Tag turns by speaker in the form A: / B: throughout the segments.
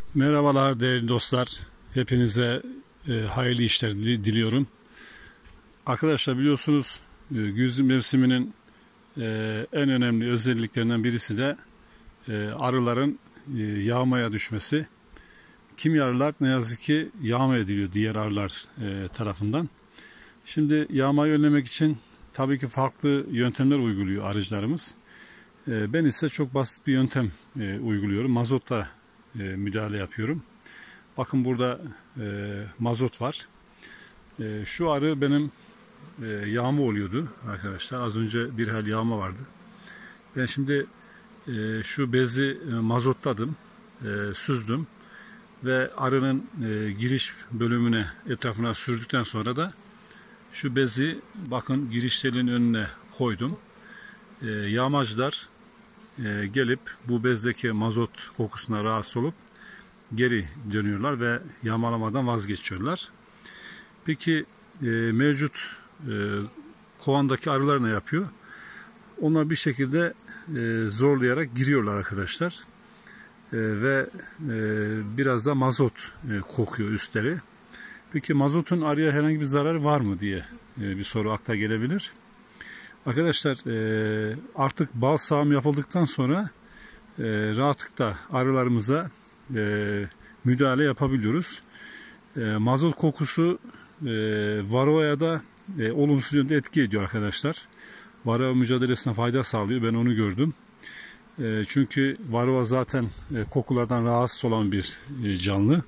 A: Merhabalar değerli dostlar. Hepinize hayırlı işler diliyorum. Arkadaşlar biliyorsunuz güz mevsiminin en önemli özelliklerinden birisi de arıların yağmaya düşmesi. Kimi arılar ne yazık ki yağma ediliyor diğer arılar tarafından. Şimdi yağmayı önlemek için tabii ki farklı yöntemler uyguluyor arıcılarımız. Ben ise çok basit bir yöntem uyguluyorum. Mazotla müdahale yapıyorum. Bakın burada mazot var. Şu arı benim yağma oluyordu arkadaşlar. Az önce bir hal yağma vardı. Ben şimdi şu bezi mazotladım, süzdüm ve arının giriş bölümüne etrafına sürdükten sonra da şu bezi bakın girişlerin önüne koydum. Yağmacılar gelip bu bezdeki mazot kokusuna rahatsız olup geri dönüyorlar ve yağmalamadan vazgeçiyorlar. Peki mevcut kovandaki arılar ne yapıyor? Onlar bir şekilde zorlayarak giriyorlar arkadaşlar. Ve biraz da mazot kokuyor üstleri. Peki mazotun arıya herhangi bir zararı var mı diye bir soru akla gelebilir. Arkadaşlar artık bal sağım yapıldıktan sonra rahatlıkla arılarımıza müdahale yapabiliyoruz. Mazot kokusu varroaya da olumsuz yönde etki ediyor arkadaşlar. Varroa mücadelesine fayda sağlıyor. Ben onu gördüm. Çünkü varroa zaten kokulardan rahatsız olan bir canlı.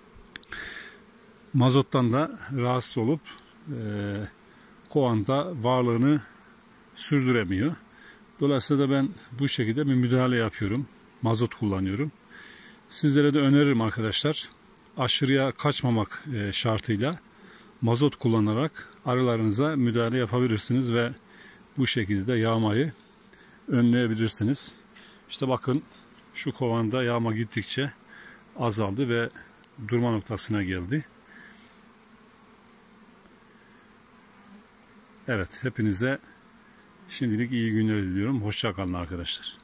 A: Mazottan da rahatsız olup kovanda varlığını sürdüremiyor. Dolayısıyla ben bu şekilde bir müdahale yapıyorum. Mazot kullanıyorum. Sizlere de öneririm arkadaşlar. Aşırıya kaçmamak şartıyla mazot kullanarak arılarınıza müdahale yapabilirsiniz ve bu şekilde de yağmayı önleyebilirsiniz. İşte bakın şu kovanda yağma gittikçe azaldı ve durma noktasına geldi. Evet, hepinize şimdilik iyi günler diliyorum. Hoşça kalın arkadaşlar.